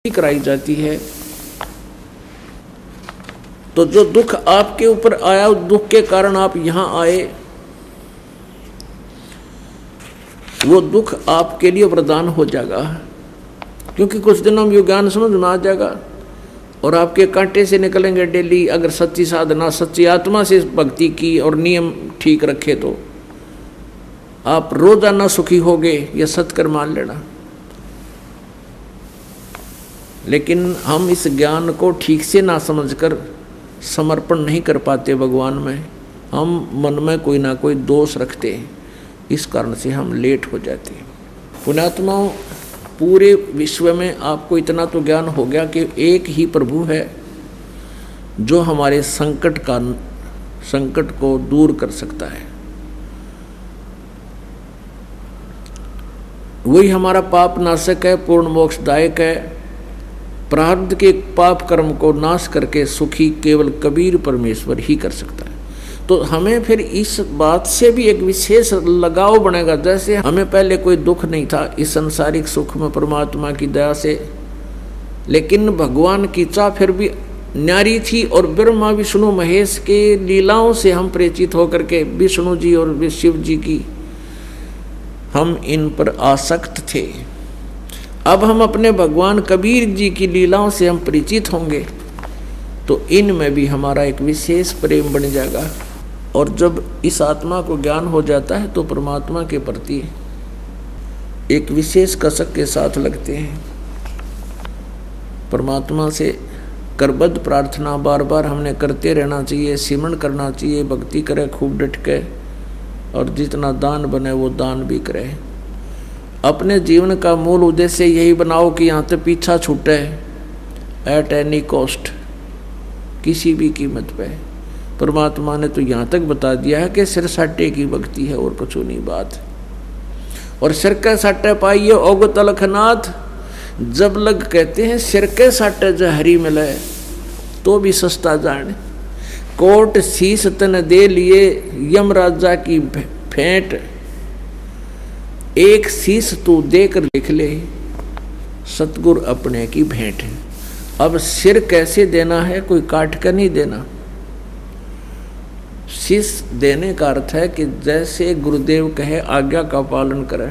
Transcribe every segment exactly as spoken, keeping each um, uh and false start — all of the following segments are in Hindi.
कराई जाती है। तो जो दुख आपके ऊपर आया, उस दुख के कारण आप यहां आए, वो दुख आपके लिए वरदान हो जाएगा, क्योंकि कुछ दिनों में ये ज्ञान समझ में आ जाएगा और आपके कांटे से निकलेंगे डेली। अगर सच्ची साधना, सच्ची आत्मा से भक्ति की और नियम ठीक रखे तो आप रोजाना सुखी होगे, यह सत्कर मान लेना। लेकिन हम इस ज्ञान को ठीक से ना समझकर समर्पण नहीं कर पाते भगवान में। हम मन में कोई ना कोई दोष रखते हैं, इस कारण से हम लेट हो जाते हैं। पुण्यात्माओं, पूरे विश्व में आपको इतना तो ज्ञान हो गया कि एक ही प्रभु है जो हमारे संकट का संकट को दूर कर सकता है। वही हमारा पाप नाशक है, पूर्ण मोक्षदायक है। प्रारब्ध के पाप कर्म को नाश करके सुखी केवल कबीर परमेश्वर ही कर सकता है। तो हमें फिर इस बात से भी एक विशेष लगाव बनेगा। जैसे हमें पहले कोई दुख नहीं था इस संसारिक सुख में परमात्मा की दया से, लेकिन भगवान की चाह फिर भी न्यारी थी और ब्रह्मा विष्णु महेश के लीलाओं से हम परिचित होकर के विष्णु जी और शिव जी की हम इन पर आसक्त थे। अब हम अपने भगवान कबीर जी की लीलाओं से हम परिचित होंगे तो इनमें भी हमारा एक विशेष प्रेम बन जाएगा। और जब इस आत्मा को ज्ञान हो जाता है तो परमात्मा के प्रति एक विशेष कसक के साथ लगते हैं। परमात्मा से करबद्ध प्रार्थना बार बार हमने करते रहना चाहिए, सिमरण करना चाहिए, भक्ति करे खूब डट के, और जितना दान बने वो दान भी करे। अपने जीवन का मूल उद्देश्य यही बनाओ कि यहाँ से पीछा छूटे एट एनी कॉस्ट, किसी भी कीमत पे। परमात्मा ने तो यहाँ तक बता दिया है कि सिर साटे की भक्ति है और कुछ नहीं बात। और सिर के साटे पाइए ओग तलखनाथ, जब लग कहते हैं सिर के साटे जहरी मिले तो भी सस्ता जाने। कोट शीस तन दे लिए यम राजा की भेंट, एक शीस तू देकर लिख ले सतगुरु अपने की भेंट। अब सिर कैसे देना है, कोई काट कर नहीं देना। शीश देने का अर्थ है कि जैसे गुरुदेव कहे आज्ञा का पालन करें।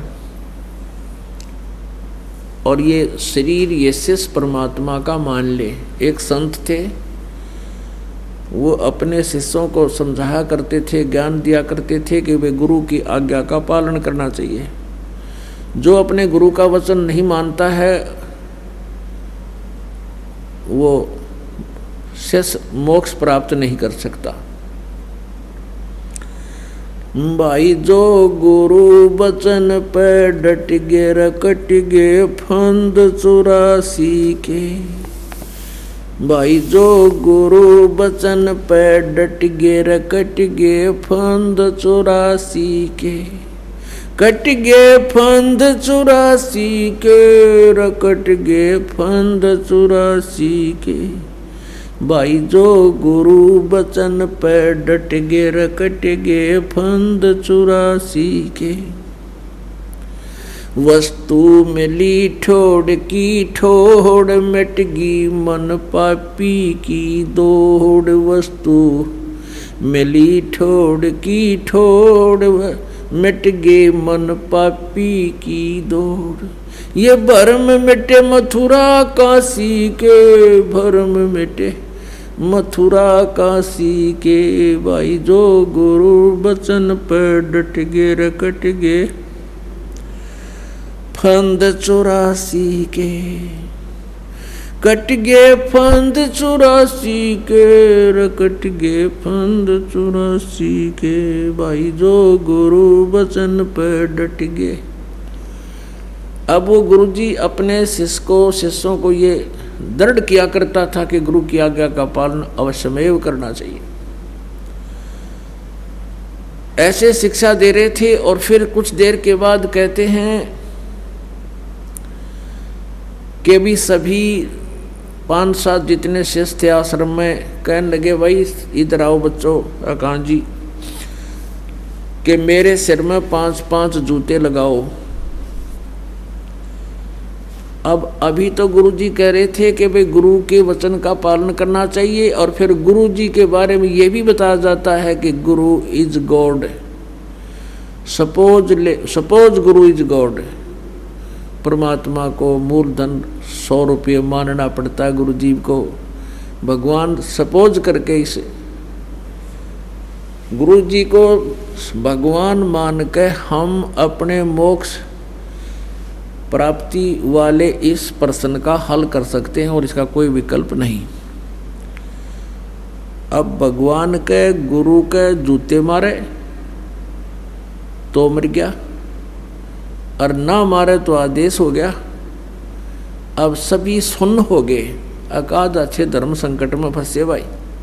और ये शरीर ये शीश परमात्मा का मान ले। एक संत थे, वो अपने शिष्यों को समझाया करते थे, ज्ञान दिया करते थे कि वे गुरु की आज्ञा का पालन करना चाहिए। जो अपने गुरु का वचन नहीं मानता है वो शेष मोक्ष प्राप्त नहीं कर सकता। भाई जो गुरु वचन पे डट गे रकट गे फंद चौरासी के। भाई जो गुरु वचन पे डट गे रकट गे फंद चौरासी के। कट गे फंद चौरासी के, रकट गे फंद चौरासी के। भाई जो गुरु वचन पे डट गे रकट गे फंद चौरासी के। वस्तु मिली ठोड़ की ठोड़, मिट गी मन पापी की दौड़। वस्तु मिली ठोड़ की ठोड़, मिट गे मन पापी की दौड़। ये भरम मिटे मथुरा काशी के, भरम मिटे मथुरा काशी के। भाई जो गुरु वचन पर डट गे रकट गे फंद चौरासी के। कट गे फंद चौरासी के, रकट गे फंद चौरासी के। भाई जो गुरु वचन पर डट गे। अब वो गुरुजी अपने शिष्य को शिष्यों को ये दृढ़ किया करता था कि गुरु की आज्ञा का पालन अवश्यमेव करना चाहिए। ऐसे शिक्षा दे रहे थे। और फिर कुछ देर के बाद कहते हैं कि भी सभी पांच सात जितने शिष्य थे आश्रम में कहने लगे, भाई इधर आओ बच्चों, आकांत जी, कि मेरे सिर में पांच पांच जूते लगाओ। अब अभी तो गुरुजी कह रहे थे कि भाई गुरु के वचन का पालन करना चाहिए, और फिर गुरुजी के बारे में ये भी बताया जाता है कि गुरु इज गॉड। सपोज ले सपोज गुरु इज गॉड, परमात्मा को मूलधन सौ रुपये मानना पड़ता है गुरुजी को, भगवान सपोज करके इसे गुरुजी को भगवान मान के हम अपने मोक्ष प्राप्ति वाले इस प्रश्न का हल कर सकते हैं, और इसका कोई विकल्प नहीं। अब भगवान के गुरु के जूते मारे तो मर गया, और ना मारे तो आदेश हो गया। अब सभी सुन्न हो गए, अकाद अच्छे धर्म संकट में फंसे भाई।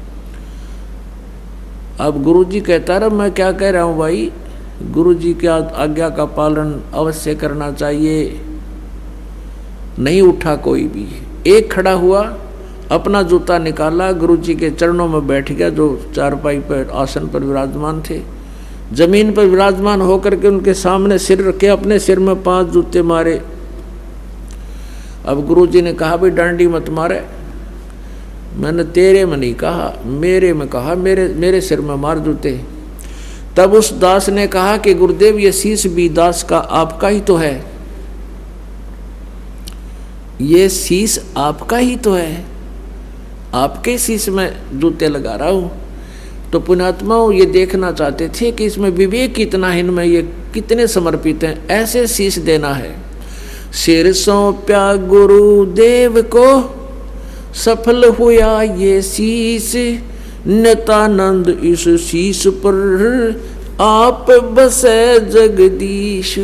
अब गुरुजी कहता रहा मैं क्या कह रहा हूँ भाई, गुरुजी की आज्ञा का पालन अवश्य करना चाहिए। नहीं उठा कोई भी, एक खड़ा हुआ, अपना जूता निकाला, गुरुजी के चरणों में बैठ गया, जो चारपाई पर आसन पर विराजमान थे। जमीन पर विराजमान होकर के उनके सामने सिर रखे, अपने सिर में पांच जूते मारे। अब गुरुजी ने कहा भाई डांडी मत मारे, मैंने तेरे में नहीं कहा, मेरे में कहा, मेरे मेरे सिर में मार जूते। तब उस दास ने कहा कि गुरुदेव ये शीश भी दास का आपका ही तो है, ये शीश आपका ही तो है, आपके शीश में जूते लगा रहा हूँ। तो पुण्यात्माओं ये देखना चाहते थे कि इसमें विवेक कितना है, इनमें ये कितने समर्पित हैं, ऐसे शीश देना है। सिर सौंप्या गुरुदेव को, सफल हुआ ये शीश, नित्यानंद इस शीश पर आप बसे जगदीश।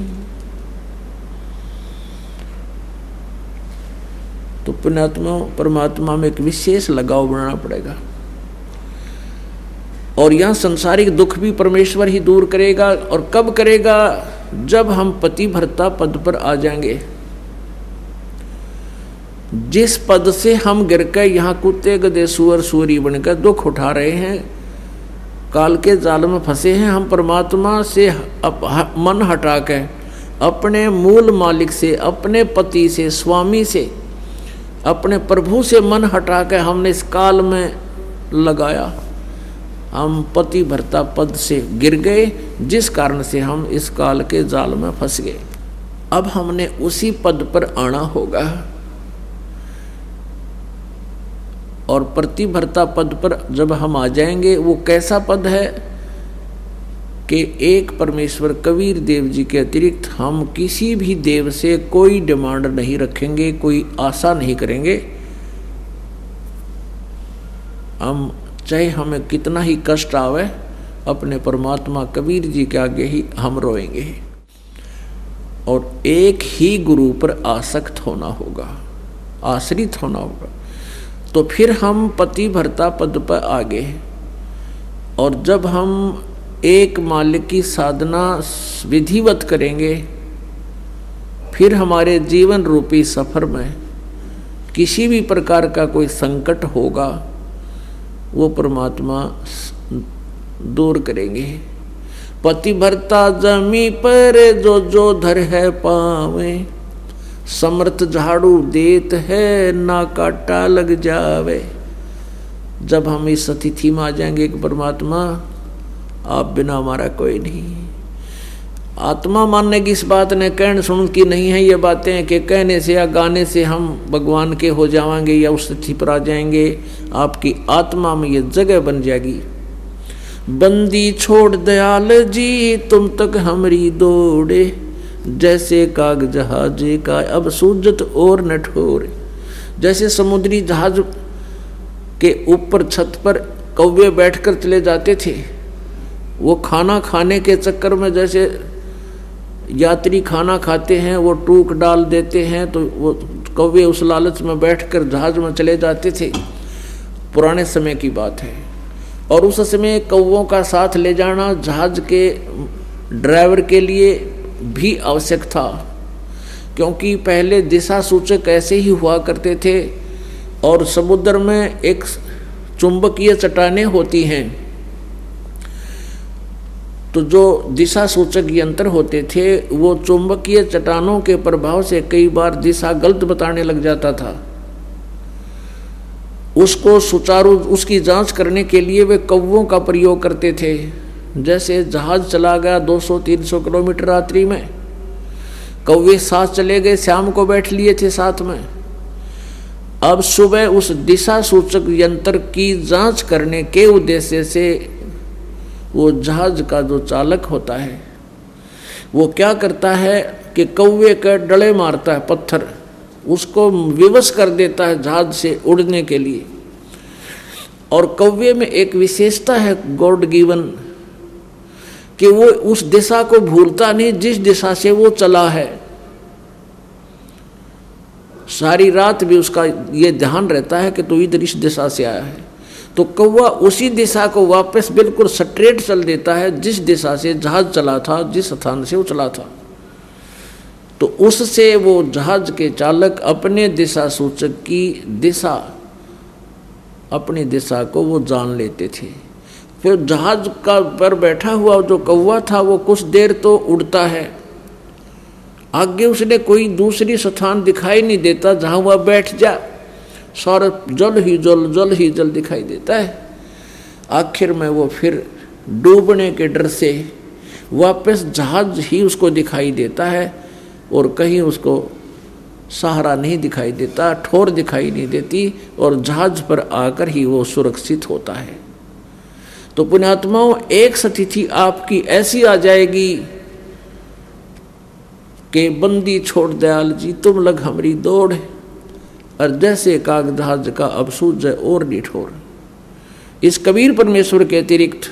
तो पुण्यात्मा परमात्मा में एक विशेष लगाव बनाना पड़ेगा, और यहाँ संसारिक दुख भी परमेश्वर ही दूर करेगा। और कब करेगा? जब हम पतिव्रता पद पर आ जाएंगे। जिस पद से हम गिर कर यहाँ कुत्ते गधे सुअर सूरी बनकर दुख उठा रहे हैं, काल के जाल में फंसे हैं, हम परमात्मा से मन हटा के अपने मूल मालिक से, अपने पति से, स्वामी से, अपने प्रभु से मन हटा के हमने इस काल में लगाया। हम पतिव्रता पद से गिर गए, जिस कारण से हम इस काल के जाल में फंस गए। अब हमने उसी पद पर आना होगा, और पतिव्रता पद पर जब हम आ जाएंगे, वो कैसा पद है कि एक परमेश्वर कबीर देव जी के अतिरिक्त हम किसी भी देव से कोई डिमांड नहीं रखेंगे, कोई आशा नहीं करेंगे। हम चाहे हमें कितना ही कष्ट आवे, अपने परमात्मा कबीर जी के आगे ही हम रोएंगे, और एक ही गुरु पर आसक्त होना होगा, आश्रित होना होगा। तो फिर हम पतिव्रता पद पर आ गए, और जब हम एक मालिक की साधना विधिवत करेंगे, फिर हमारे जीवन रूपी सफर में किसी भी प्रकार का कोई संकट होगा, वो परमात्मा दूर करेंगे। पतिव्रता जमी पर जो जो धर है पावे, समर्थ झाड़ू देत है ना काटा लग जावे। जब हम इस अतिथि में आ जाएंगे कि परमात्मा आप बिना हमारा कोई नहीं, आत्मा मानने की इस बात ने कहने सुन की नहीं है। ये बातें कि कहने से या गाने से हम भगवान के हो जाएंगे या उस तिथि पर आ जाएंगे। आपकी आत्मा में ये जगह बन जाएगी। बंदी छोड़ दयाल जी तुम तक हमरी दौड़े, जैसे काग जहाजे का अब सूजत और न ठोरे। जैसे समुद्री जहाज के ऊपर छत पर कौवे बैठकर चले जाते थे, वो खाना खाने के चक्कर में जैसे यात्री खाना खाते हैं, वो टूक डाल देते हैं, तो वो कौवे उस लालच में बैठकर जहाज में चले जाते थे। पुराने समय की बात है। और उस समय कौवों का साथ ले जाना जहाज के ड्राइवर के लिए भी आवश्यक था, क्योंकि पहले दिशा सूचक ऐसे ही हुआ करते थे। और समुद्र में एक चुंबकीय चट्टानें होती हैं, तो जो दिशा सूचक यंत्र होते थे वो चुंबकीय चट्टानों के प्रभाव से कई बार दिशा गलत बताने लग जाता था। उसको सुचारू उसकी जांच करने के लिए वे कौवों का प्रयोग करते थे। जैसे जहाज चला गया दो सौ तीन सौ किलोमीटर रात्रि में, कौवे साथ चले गए, शाम को बैठ लिए थे साथ में। अब सुबह उस दिशा सूचक यंत्र की जांच करने के उद्देश्य से वो जहाज का जो चालक होता है वो क्या करता है कि कौवे का डले मारता है, पत्थर उसको विवश कर देता है जहाज से उड़ने के लिए। और कौवे में एक विशेषता है गॉड गिवन कि वो उस दिशा को भूलता नहीं जिस दिशा से वो चला है। सारी रात भी उसका ये ध्यान रहता है कि तू इधर इस दिशा से आया है, तो कौवा उसी दिशा को वापस बिल्कुल स्ट्रेट चल देता है जिस दिशा से जहाज चला था, जिस स्थान से वो चला था। तो उससे वो जहाज के चालक अपने दिशा सूचक की दिशा, अपनी दिशा को वो जान लेते थे। फिर जहाज का पर बैठा हुआ जो कौवा था वो कुछ देर तो उड़ता है, आगे उसने कोई दूसरी स्थान दिखाई नहीं देता जहाँ वह बैठ जा, सारा जल ही जल जल ही जल दिखाई देता है। आखिर में वो फिर डूबने के डर से वापस जहाज ही उसको दिखाई देता है और कहीं उसको सहारा नहीं दिखाई देता, ठोर दिखाई नहीं देती और जहाज पर आकर ही वो सुरक्षित होता है। तो पुण्यात्माओं, एक स्थिति आपकी ऐसी आ जाएगी कि बंदी छोड़ दयाल जी तुम लग हमारी दौड़, और जैसे काग जहाज का अब सूझ और निठोर। इस कबीर परमेश्वर के अतिरिक्त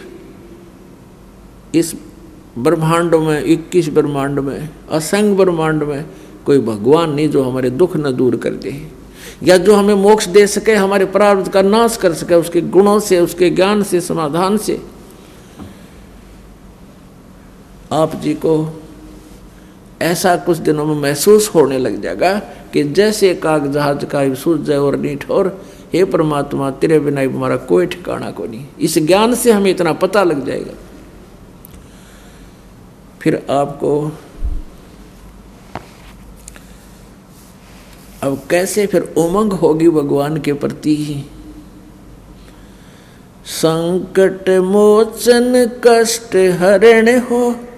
इस ब्रह्मांड में, इक्कीस ब्रह्मांड में, असंख्य ब्रह्मांड में कोई भगवान नहीं जो हमारे दुख न दूर कर दे या जो हमें मोक्ष दे सके, हमारे प्रारब्ध का नाश कर सके उसके गुणों से, उसके ज्ञान से, समाधान से। आप जी को ऐसा कुछ दिनों में महसूस होने लग जाएगा कि जैसे काग जहाज का सूझ जाए और निठोर, हे परमात्मा तेरे बिना हमारा कोई ठिकाना को नहीं। इस ज्ञान से हमें इतना पता लग जाएगा। फिर आपको अब कैसे फिर उमंग होगी भगवान के प्रति। संकट मोचन कष्ट हरण हो,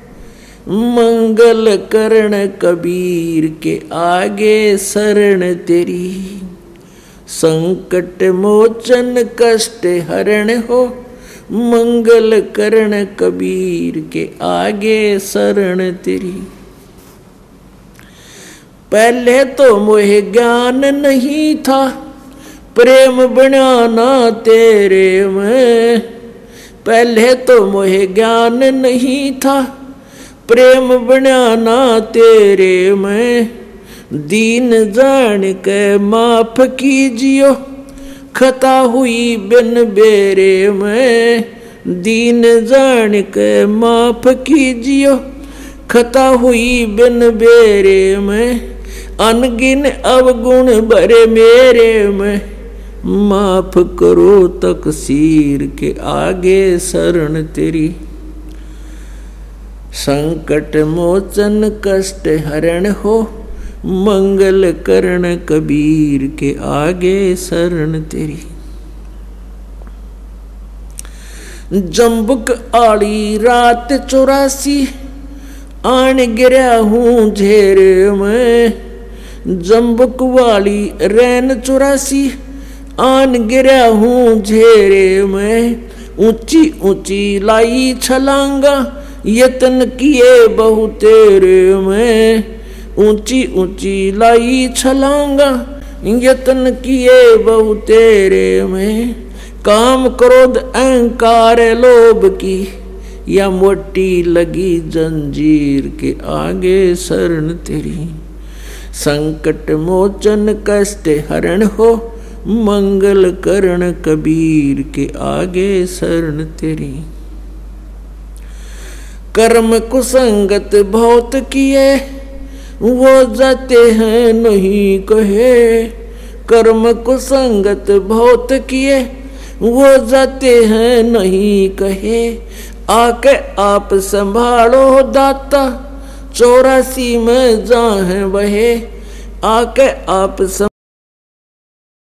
मंगल करण कबीर के आगे शरण तेरी। संकट मोचन कष्ट हरण हो, मंगल करण कबीर के आगे शरण तेरी। पहले तो मोहे ज्ञान नहीं था, प्रेम बनाना तेरे में। पहले तो मोहे ज्ञान नहीं था, प्रेम बनाना तेरे में। दीन जान के माफ कीजियो, खता हुई बिन बेरे में। दीन जान के माफ कीजियो, खता हुई बिन बेरे में। अनगिन अवगुण भरे मेरे में, माफ करो तकसीर के आगे शरण तेरी। संकट मोचन कष्ट हरण हो, मंगल करण कबीर के आगे शरण तेरी। जम्बुक आड़ी रात चौरासी, आन गिरा हूँ झेर में। जम्बुक वाली रैन चौरासी, आन गिरा हूँ झेरे में। ऊंची ऊंची लाई छलांगा, यतन किए बहु तेरे में। ऊंची ऊंची लाई छलांगा, यतन किए बहु तेरे में। काम क्रोध अहंकार लोभ की, या मोटी लगी जंजीर के आगे शरण तेरी। संकट मोचन कष्ट हरण हो, मंगल करण कबीर के आगे शरण तेरी। कर्म कुसंगत बहुत किए, वो जाते हैं नहीं कहे। कर्म कुसंगत बहुत किए, वो जाते हैं नहीं कहे। आके आप संभालो दाता, चौरासी में जहाँ है वहे, आके आप